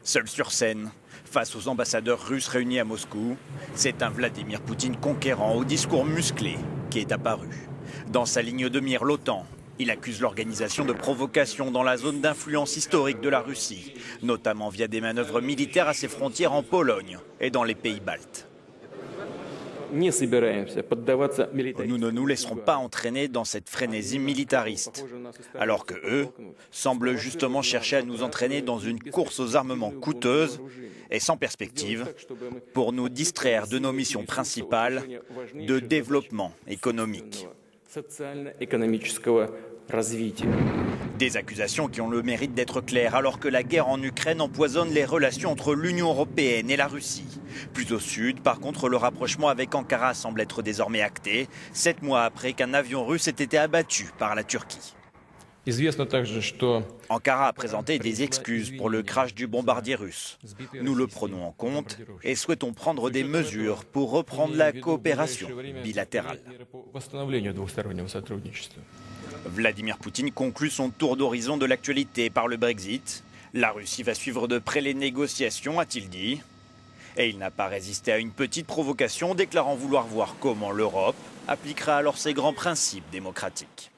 Seul sur scène, face aux ambassadeurs russes réunis à Moscou, c'est un Vladimir Poutine conquérant au discours musclé qui est apparu. Dans sa ligne de mire, l'OTAN, il accuse l'organisation de provocations dans la zone d'influence historique de la Russie, notamment via des manœuvres militaires à ses frontières en Pologne et dans les pays baltes. Nous ne nous laisserons pas entraîner dans cette frénésie militariste, alors que eux semblent justement chercher à nous entraîner dans une course aux armements coûteuses et sans perspective pour nous distraire de nos missions principales de développement économique. Des accusations qui ont le mérite d'être claires alors que la guerre en Ukraine empoisonne les relations entre l'Union européenne et la Russie. Plus au sud, par contre, le rapprochement avec Ankara semble être désormais acté, 7 mois après qu'un avion russe ait été abattu par la Turquie. Ankara a présenté des excuses pour le crash du bombardier russe. Nous le prenons en compte et souhaitons prendre des mesures pour reprendre la coopération bilatérale. Vladimir Poutine conclut son tour d'horizon de l'actualité par le Brexit. La Russie va suivre de près les négociations, a-t-il dit. Et il n'a pas résisté à une petite provocation, déclarant vouloir voir comment l'Europe appliquera alors ses grands principes démocratiques.